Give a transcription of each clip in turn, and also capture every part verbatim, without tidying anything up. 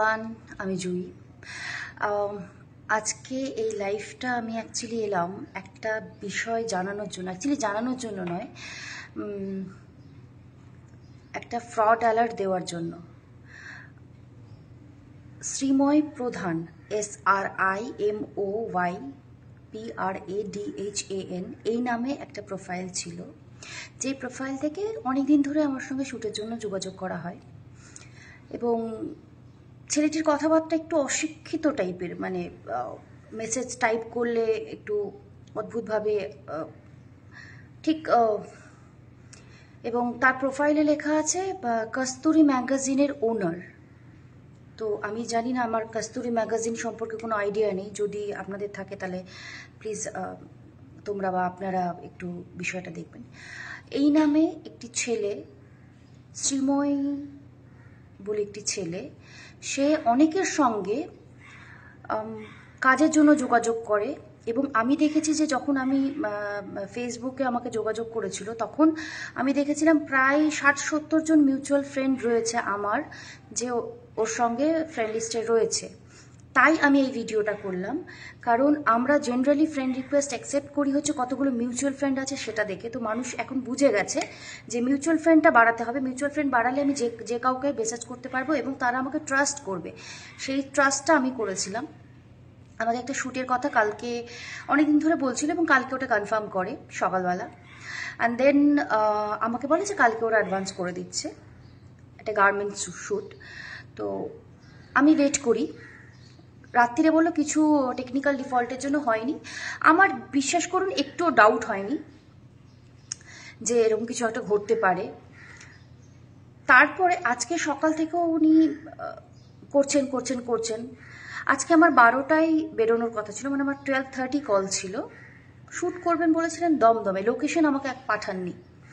Everyone, আমি জুই। আজকে এই লাইভটা আমি অ্যাকচুয়ালি এলাম একটা বিষয় জানানোর জন্য, অ্যাকচুয়ালি জানানোর জন্য নয়, একটা ফ্রড অ্যালার্ট দেওয়ার জন্য। Shreemoy Pradhan, S R I M O Y P R A D H A N, এই নামে একটা প্রোফাইল ছিল, যে প্রোফাইল থেকে অনেকদিন ধরে আমার সঙ্গে শ্যুটের জন্য যোগাযোগ করা হয়। এবং ছেলেটির কথাবার্তা একটু অশিক্ষিত টাইপের, মানে মেসেজ টাইপ করলে একটু অদ্ভুতভাবে ঠিক, এবং তার প্রোফাইলে লেখা আছে কস্তুরী ম্যাগাজিনের ওনার। তো আমি জানি না, আমার কস্তুরী ম্যাগাজিন সম্পর্কে কোনো আইডিয়া নেই। যদি আপনাদের থাকে তাহলে প্লিজ তোমরা বা আপনারা একটু বিষয়টা দেখবেন। এই নামে একটি ছেলে, শ্রীময় বলে একটি ছেলে, সে অনেকের সঙ্গে কাজের জন্য যোগাযোগ করে। এবং আমি দেখেছি যে যখন আমি ফেসবুকে আমাকে যোগাযোগ করেছিল, তখন আমি দেখেছিলাম প্রায় ষাট সত্তর জন মিউচুয়াল ফ্রেন্ড রয়েছে আমার, যে ওর সঙ্গে ফ্রেন্ড লিস্টে রয়েছে। তাই আমি এই ভিডিওটা করলাম, কারণ আমরা জেনারেলি ফ্রেন্ড রিকোয়েস্ট অ্যাকসেপ্ট করি হচ্ছে কতগুলো মিউচুয়াল ফ্রেন্ড আছে সেটা দেখে। তো মানুষ এখন বুঝে গেছে যে মিউচুয়াল ফ্রেন্ডটা বাড়াতে হবে। মিউচুয়াল ফ্রেন্ড বাড়ালে আমি যে যে কাউকে মেসেজ করতে পারবো এবং তারা আমাকে ট্রাস্ট করবে। সেই ট্রাস্টটা আমি করেছিলাম। আমাদের একটা শ্যুটের কথা কালকে অনেকদিন ধরে বলছিল এবং কালকে ওটা কনফার্ম করে সকালবেলা। অ্যান্ড দেন আমাকে বলে যে কালকে ওরা অ্যাডভান্স করে দিচ্ছে, একটা গার্মেন্টস শ্যুট। তো আমি ওয়েট করি। রাত্রিরে বললো কিছু টেকনিক্যাল ডিফল্টের জন্য হয়নি। আমার বিশ্বাস করুন একটুও ডাউট হয়নি যে এরকম কিছু একটা ঘটতে পারে। তারপরে আজকে সকাল থেকেও উনি করছেন করছেন করছেন আজকে আমার বারোটায় বেরোনোর কথা ছিল, মানে আমার টুয়েলভ থার্টি কল ছিল। শ্যুট করবেন বলেছিলেন দমদমে, লোকেশন আমাকে এক পাঠাননি।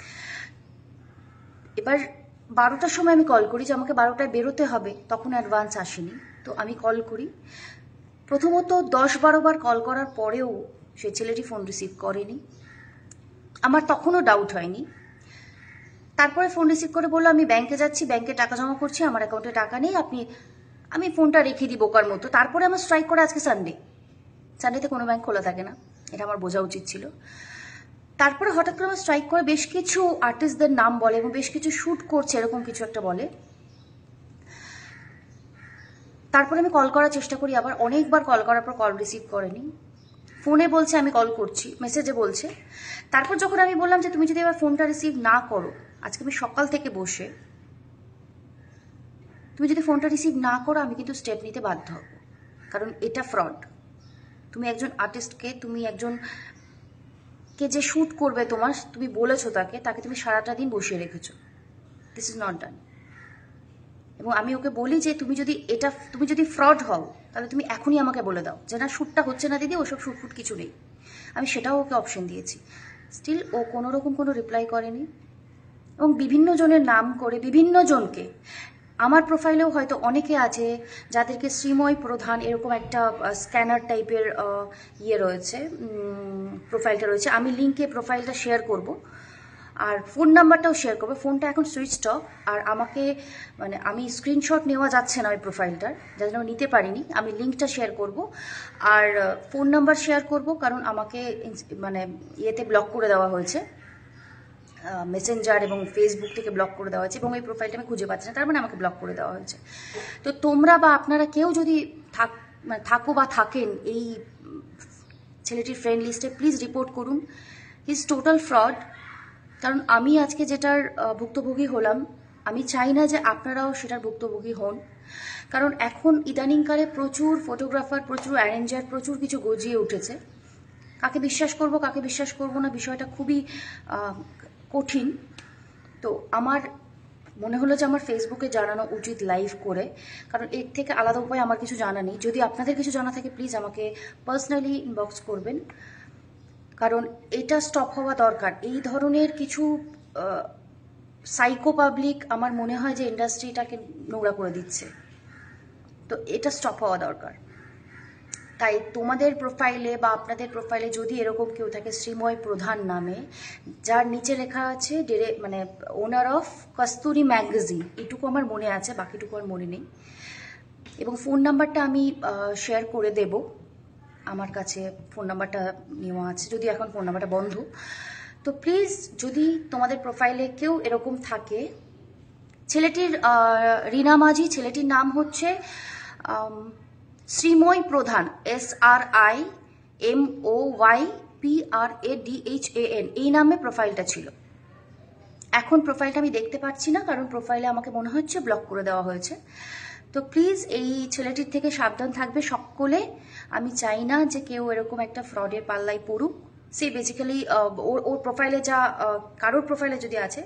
এবার বারোটার সময় আমি কল করি যে আমাকে বারোটায় বেরোতে হবে, তখন অ্যাডভান্স আসেনি। তো আমি কল করি, প্রথমত দশ বারো বার কল করার পরেও সেই ছেলেটি ফোন রিসিভ করেনি। আমার তখনও ডাউট হয়নি। তারপরে ফোন রিসিভ করে বললো আমি ব্যাংকে যাচ্ছি, ব্যাংকে টাকা জমা করছি, আমার অ্যাকাউন্টে টাকা নেই, আপনি আমি ফোনটা রেখে দিই বোকার মতো। তারপরে আমার স্ট্রাইক করে আজকে সানডে, সানডেতে কোনো ব্যাংক খোলা থাকে না, এটা আমার বোঝা উচিত ছিল। তারপরে হঠাৎ করে আমার স্ট্রাইক করে বেশ কিছু আর্টিস্টদের নাম বলে এবং বেশ কিছু শ্যুট করছে এরকম কিছু একটা বলে। তারপরে আমি কল করার চেষ্টা করি, আবার অনেকবার কল করার পর কল রিসিভ করেনি। ফোনে বলছে আমি কল করছি, মেসেজে বলছে। তারপর যখন আমি বললাম যে তুমি যদি এবার ফোনটা রিসিভ না করো, আজকে আমি সকাল থেকে বসে, তুমি যদি ফোনটা রিসিভ না করো আমি কিন্তু স্টেপ নিতে বাধ্য হব, কারণ এটা ফ্রড। তুমি একজন আর্টিস্টকে, তুমি একজন কে যে শ্যুট করবে তোমার, তুমি বলেছো তাকে, তাকে তুমি সারাটা দিন বসিয়ে রেখেছো। This is not done. এবং আমি ওকে বলি যে তুমি যদি এটা তুমি যদি ফ্রড হও তাহলে তুমি এখনই আমাকে বলে দাও যে না শ্যুটটা হচ্ছে না দিদি, ওসব শ্যুট ফুট কিছু নেই। আমি সেটাও ওকে অপশন দিয়েছি। স্টিল ও কোনো রকম কোনো রিপ্লাই করেনি এবং বিভিন্ন জনের নাম করে বিভিন্ন জনকে, আমার প্রোফাইলেও হয়তো অনেকে আছে যাদেরকে শ্রীময় প্রধান এরকম একটা স্ক্যানার টাইপের ইয়ে রয়েছে, প্রোফাইলটা রয়েছে। আমি লিঙ্কে প্রোফাইলটা শেয়ার করব আর ফোন নাম্বারটাও শেয়ার করবো। ফোনটা এখন সুইচড অফ, আর আমাকে মানে আমি স্ক্রিনশট নেওয়া যাচ্ছে না ওই প্রোফাইলটার, যার জন্য নিতে পারিনি। আমি লিঙ্কটা শেয়ার করব আর ফোন নাম্বার শেয়ার করব, কারণ আমাকে মানে ইয়েতে ব্লক করে দেওয়া হয়েছে, মেসেঞ্জার এবং ফেসবুক থেকে ব্লক করে দেওয়া হয়েছে এবং এই প্রোফাইলটা আমি খুঁজে পাচ্ছি না, তার মানে আমাকে ব্লক করে দেওয়া হয়েছে। তো তোমরা বা আপনারা কেউ যদি থাক মানে থাকো বা থাকেন এই ছেলেটির ফ্রেন্ড লিস্টে, প্লিজ রিপোর্ট করুন। Is total fraud. কারণ আমি আজকে যেটার ভুক্তভোগী হলাম, আমি চাই না যে আপনারাও সেটার ভুক্তভোগী হন। কারণ এখন ইদানিংকালে প্রচুর ফটোগ্রাফার, প্রচুর অ্যারেঞ্জার, প্রচুর কিছু গজিয়ে উঠেছে। কাকে বিশ্বাস করব কাকে বিশ্বাস করব না, বিষয়টা খুবই কঠিন। তো আমার মনে হলো যে আমার ফেসবুকে জানানো উচিত লাইভ করে, কারণ এর থেকে আলাদা উপায় আমার কিছু জানা নেই। যদি আপনাদের কিছু জানা থাকে প্লিজ আমাকে পার্সোনালি ইনবক্স করবেন, কারণ এটা স্টপ হওয়া দরকার। এই ধরনের কিছু সাইকো পাবলিক আমার মনে হয় যে ইন্ডাস্ট্রিটাকে নোংরা করে দিচ্ছে, তো এটা স্টপ হওয়া দরকার। তাই তোমাদের প্রোফাইলে বা আপনাদের প্রোফাইলে যদি এরকম কেউ থাকে শ্রীময় প্রধান নামে, যার নিচে লেখা আছে ডেরে মানে ওনার অফ কস্তুরী ম্যাগাজিন, এটুকু আমার মনে আছে, বাকিটুকু আর মনে নেই। এবং ফোন নাম্বারটা আমি শেয়ার করে দেব, আমার কাছে ফোন নাম্বারটা নেওয়া আছে, যদি এখন ফোন নাম্বারটা বন্ধ। তো প্লিজ যদি তোমাদের প্রোফাইলে কেউ এরকম থাকে, ছেলেটির রিনা মাঝি, ছেলেটির নাম হচ্ছে Shreemoy Pradhan, S R I M O Y P R A D H A N, এই নামে প্রোফাইলটা ছিল। এখন প্রোফাইলটা আমি দেখতে পাচ্ছি না, কারণ প্রোফাইলে আমাকে মনে হচ্ছে ব্লক করে দেওয়া হয়েছে। তো প্লিজ এই ছেলেটির থেকে সাবধান থাকবে সকলে। আমি চাই না যে কেউ এরকম একটা ফ্রডের পাল্লায় পড়ুক। সে বেসিক্যালি ওর ওর প্রোফাইলে যা, কারোর প্রোফাইলে যদি আছে,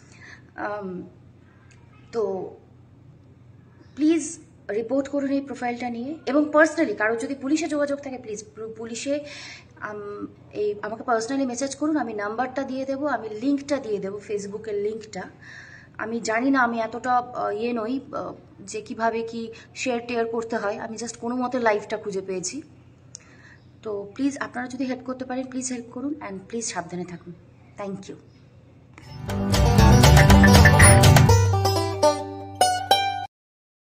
তো প্লিজ রিপোর্ট করুন এই প্রোফাইলটা নিয়ে। এবং পার্সোনালি কারোর যদি পুলিশে যোগাযোগ থাকে, প্লিজ পুলিশে এই আমাকে পার্সোনালি মেসেজ করুন, আমি নাম্বারটা দিয়ে দেবো, আমি লিঙ্কটা দিয়ে দেবো, ফেসবুকের লিঙ্কটা। আমি জানি না, আমি এতটা ইয়ে নই যে কিভাবে কি শেয়ার টেয়ার করতে হয়, আমি জাস্ট কোনো মতে লাইভটা খুঁজে পেয়েছি। তো প্লিজ আপনারা যদি হেল্প করতে পারেন, প্লিজ হেল্প করুন, অ্যান্ড প্লিজ সাবধানে থাকুন। Thank you.